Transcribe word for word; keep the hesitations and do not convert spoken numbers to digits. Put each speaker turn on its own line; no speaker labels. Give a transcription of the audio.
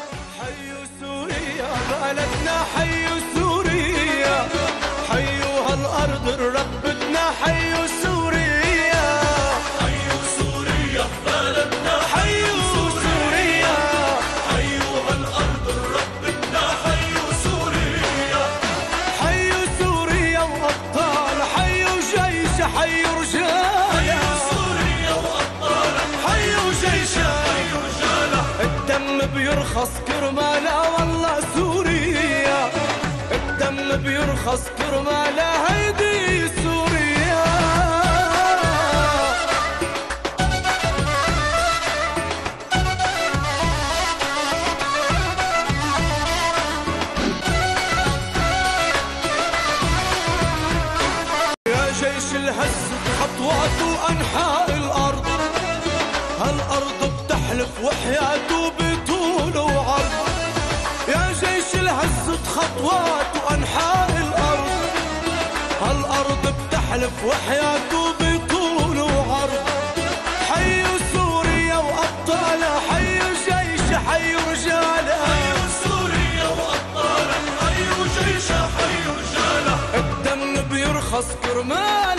حي سوريا بلدنا، حي سوريا، حيوها الأرض ربتنا، حي سوريا،
حي سوريا بلدنا،
حي سوريا،
حيوها الأرض ربتنا، حي سوريا،
حي سوريا وأبطال، حي جيش، حي رجال،
حي سوريا وأبطالها،
حي جيش،
حي رجالها،
الدم بيرخص كرمالها والله سوريا، الدم بيرخص كرمالها هيدي سوريا. يا جيش الهز خطواته أنحاء الأرض، هالأرض بتحلف وحياته بطول وعرض. يا جيش الهز خطواته أنحاء الأرض، هالأرض بتحلف وحياته بطول وعرض. حي سوريا وأبطالها، حي جيش، حي رجالها،
حي سوريا وأبطالها، حي جيشها، حي رجالها،
الدم بيرخص كرمال